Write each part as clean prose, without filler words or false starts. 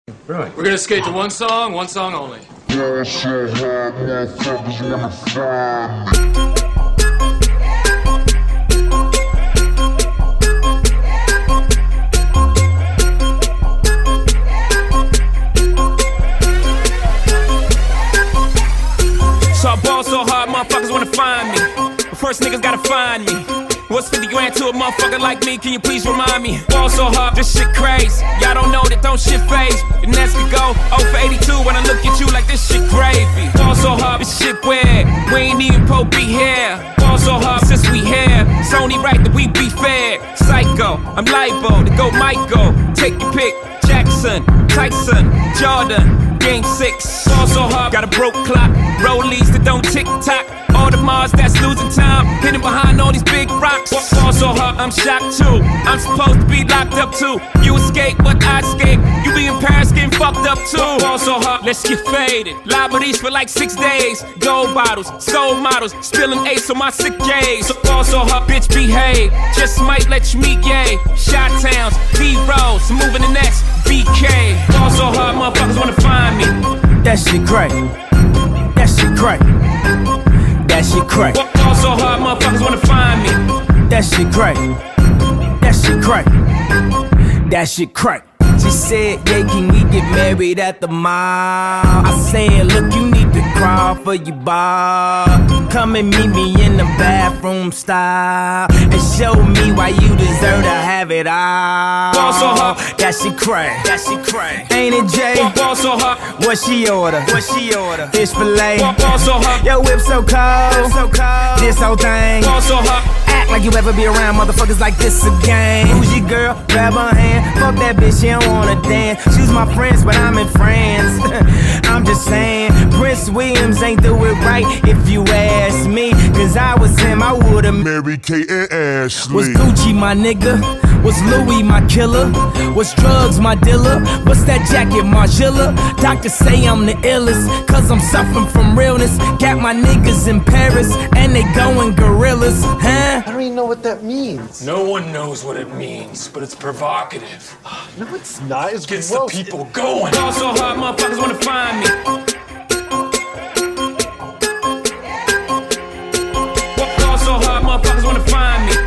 Right. We're gonna skate to one song only. Yeah, so hard, motherfuckers wanna find me. So I ball so hard, motherfuckers wanna find me. But first niggas gotta find me. What's 50 grand to a motherfucker like me? Can you please remind me? Ball so hard, this shit crazy. Y'all don't know that don't shit phase. And that's could go 0 for 82 when I look at you like this shit gravy. Ball so hard, this shit weird. We ain't even Pope be here. Ball so hard since we here. It's only right that we be fair. Psycho, I'm libo to go Michael. Take your pick. Jackson, Tyson, Jordan. Game 6, ball so hard, got a broke clock. Rollies that don't tick-tock. All the Mars that's losing time, hidden behind all these big rocks. Ball so hard, I'm shocked too. I'm supposed to be locked up too. You escape, but I escape. You be in Paris getting fucked up too. Ball so hard, let's get faded. Liberties for like 6 days. Gold bottles, soul models, spilling ace on my sick days. So ball so hard, bitch behave. Just might let you meet gay. Shot towns, B-rolls, moving the next BK. Ball so hard, motherfuckers wanna find me. That shit crack. That shit crack. That shit crack. Ball so hard, motherfuckers wanna find me. That shit crack. That shit crack. That shit crack. She said, yeah, can we get married at the mall? I said, look, you need to crawl for your bar. Come and meet me in the bathroom style and show me why you deserve to have it all. Ball so hard, that shit crack. That shit crack. Ain't it, Jay? Ball so hard, what she order? What she order? Fish fillet. Ball so hard, your whip so cold. So cold. This whole thing. Ball so hard. Act like you ever be around motherfuckers like this again. Who's your girl? Grab her hand. Fuck that bitch, she don't wanna dance. She's my friends, but I'm in France. I'm just saying, Prince Williams ain't do it right if you ask me. Cause I was him, I would've married Kate and Ashley. Was Gucci my nigga? Was Louis my killer? Was drugs my dealer? What's that jacket, Margilla? Doctors say I'm the illest, cause I'm suffering from realness. Got my niggas in Paris, and they going gorillas, huh? I don't even know what that means. No one knows what it means, but it's provocative. No, it's not. It's Gets gross. the people going. Ball so hard, motherfuckers wanna find me. Ball so hard, motherfuckers wanna find me.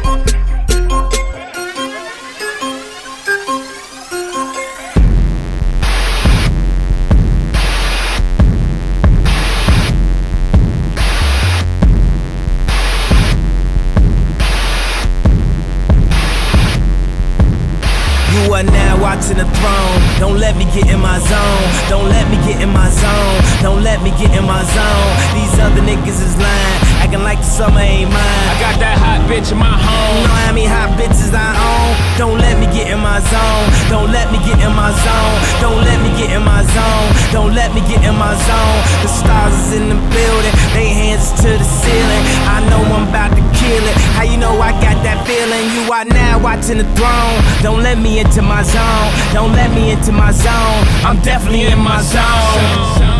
You are now watching the throne. Don't let me get in my zone. Don't let me get in my zone. Don't let me get in my zone. These other niggas is lying, acting like the summer ain't mine. I got that hot bitch in my home. You know how many hot bitches I own? Don't let me get in my zone. Don't let me get in my zone. Don't let me get in my zone. Don't let me get in my zone. The stars is in the building, they hands to the ceiling. I know I'm about to kill it. How you know I got that feeling? You are now watching the throne. Don't let me into my zone. Don't let me into my zone. I'm definitely in my zone.